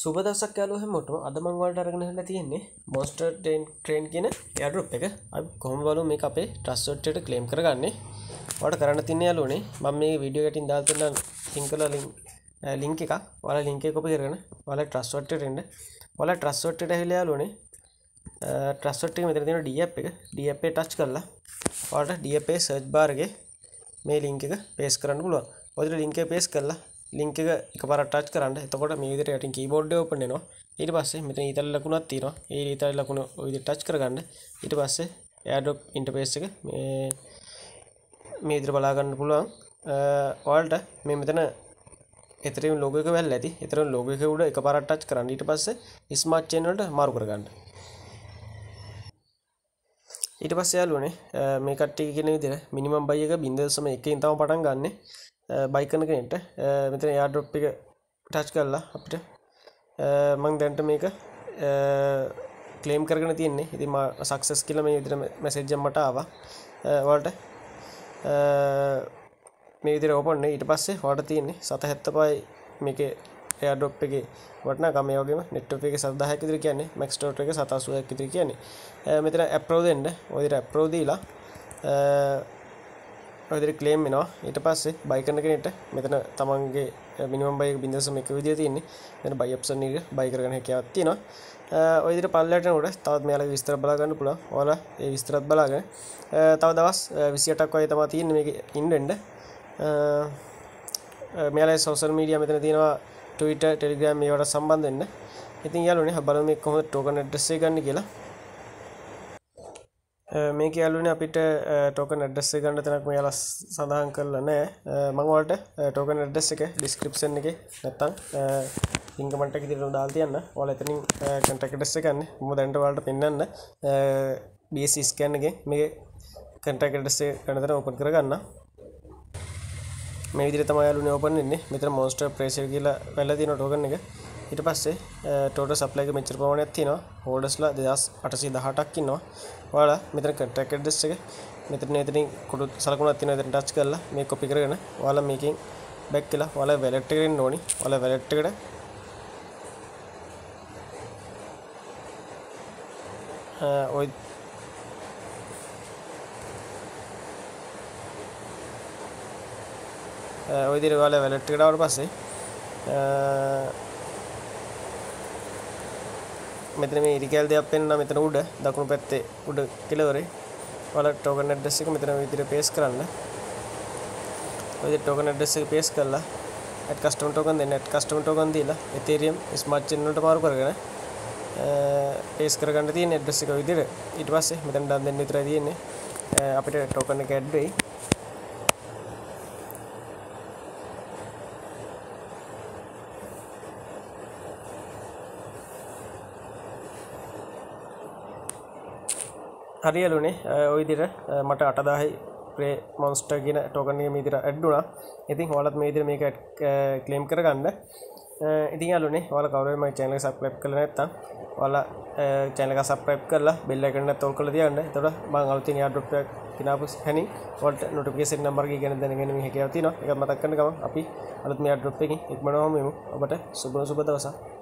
සුබ දවසක් යාළුවෝ හැමෝටම. අද මම ඔයාලට අරගෙන හෙන්න තියෙන්නේ Monster Train කියන airdrop එක. අපි කොහොමද බලමු මේක අපේ Trustword එකට claim කරගන්නේ. ඔයාලට කරන්න තියෙන්නේ යාළුවනේ මම මේ වීඩියෝ එකකින් දාලා තියෙන සිංකල link එකක්. ඔයාලා link එක copy කරගෙන ඔයාලා Trustword එකට එන්න. ඔයාලා Trustword එකට ඇවිල්ලා යාළුවනේ Trustword එකේ මෙතන තියෙන D app එක. D app එක touch කරලා ඔයාලට D app එකේ search bar එකේ මේ link එක paste කරන්න පුළුවන්. ඔයාලට link එක paste කරලා link එක එකපාරට touch කරන්න. එතකොට මේ විදිහට යටින් keyboard එක open වෙනවා. ඊට පස්සේ මෙතන ඊතල ලකුණක් තියෙනවා. ඒ ඊතල ලකුණ ඔය විදිහට touch කරගන්න. ඊට පස්සේ airdrop interface එක මේ විදිහට බලා ගන්න පුළුවන්. ඔයාලට මේ මෙතන එතරම් logo එක වැල්ලා ඇති. එතරම් logo එක උඩ එකපාරට touch කරන්න. ඊට පස්සේ smart chain වලට මාරු කරගන්න. ඊට පස්සේ යාළුවනේ මේ කට්ටිය කියන විදිහට minimum buy එක 0.1 ඉන් තමයි පටන් ගන්නෙ. buy කරන කෙනෙක්ට මෙතන airdrop එක touch කරලා අපිට මම දැන්ට මේක claim කරගෙන තියෙන්නේ. ඉතින් මා success කියලා මේ විදිහට message එකක් මට ආවා. ඔයාලට මේ විදිහට open වෙයි. ඊට පස්සේ ඔයාලට තියෙන්නේ 775යි මේකේ airdrop එකේ වටිනාකම. මේ වගේම network එකේ 7000ක් විතර කියන්නේ max total එක 780ක් විතර කියන්නේ. මෙතන approve දෙන්න. ඔය විදිහට approve දීලා ඔය විදිහට claim වෙනවා. ඊට පස්සේ buy කරන කෙනෙක්ට මෙතන තමන්ගේ minimum buy එක 0.1 විදිහට තියෙන්නේ. මෙතන buy option එක buy කරගන්න හැකියාවක් තියෙනවා. ඔය විදිහට පල්ලයට යනකොට තවත් මෙයාලගේ විස්තර බලා ගන්න පුළුවන්. ඔයාලා ඒ විස්තරත් බලාගෙන තව දවස් 28ක් වගේ තමයි තියෙන්නේ මේකේ ඉන්න වෙන්න. මෙයාලගේ social media මෙතන තියෙනවා Twitter, Telegram මේවට සම්බන්ධ වෙන්න. ඉතින් යාළුවනේ බලමු මේ කොහොමද token address එක ගන්න කියලා. මේක යාළුවනේ අපිට token address එක ගන්න තැනක් මෙයාලා සඳහන් කරලා නැහැ. මම ඔයාලට token address එක description එකේ නැත්තම් link comment එකේ විදිහට දාලා තියන්න. ඔයාලා එතනින් contact address එක ගන්න. මම දැන්ට ඔයාලට පෙන්නන්න BSC scan එකේ මේ contact address එක ගන්න තැන open කරගන්න. මේ විදිහට තමයි යාළුවනේ open වෙන්නේ. මෙතන monster pressure කියලා වැල්ලා තියෙන token එක. ඊට පස්සේ total supply එක මෙච්චර ප්‍රමාණයක් තියෙනවා. holders ලා 2818ක් ඉන්නවා. ඔයාලා මෙතන contact address එක මෙතනින් කුඩු සලකුණක් තියෙනවා. එතන touch කරලා මේක copy කරගෙන ඔයාලා මේකෙන් back වෙලා ඔයාලා wallet එකට එන්න ඕනි. ඔයාලා wallet එකට ඔය විදිහට ඔයාලා wallet එකට ආවට පස්සේ මෙතන මේ ඉරිකැල් දෙයක් පෙන්නනවා. මෙතන උඩ දකුණු පැත්තේ උඩ කෙළවරේ ඔයාලා token address එක මෙතන විදිහට paste කරන්න. ඔය විදිහට token address එක paste කරලා add custom token දෙන්න. add custom token දීලා Ethereum smart chain වලට මාරු කරගෙන paste කරගන්න තියෙන address එක විදිහට. ඊට පස්සේ මෙතන දාන්න දෙන්න විතරයි තියෙන්නේ. අපිට token එක add වෙයි. හරියලුනේ ඔය විදිහට මට 8000යි Prey Monster කියන token එක මේ විදිහට add වුණා. ඉතින් ඔයාලත් මේ විදිහට මේක claim කරගන්න. ඉතින් යාළුවනේ ඔයාලා කවුරු හරි මගේ channel එක subscribe කරලා නැත්නම් ඔයාලා channel එක subscribe කරලා bell icon එකත් on කරලා තියන්න. එතකොට මම අලුතින් airdrop එකක් ගෙනාපු හැනින් ඔයාලට notification number එක ගැන දැනගෙන මේ හැකියාව තියෙනවා. ඒක මතක් කරන ගමන් අපි අලුත් මේ airdrop එකකින් ඉක්මනටම මෙමු. ඔබට සුබ දවසක්.